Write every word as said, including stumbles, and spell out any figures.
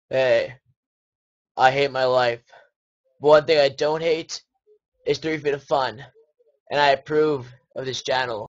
Hey, I hate my life. But one thing I don't hate is three feet of fun, and I approve of this channel.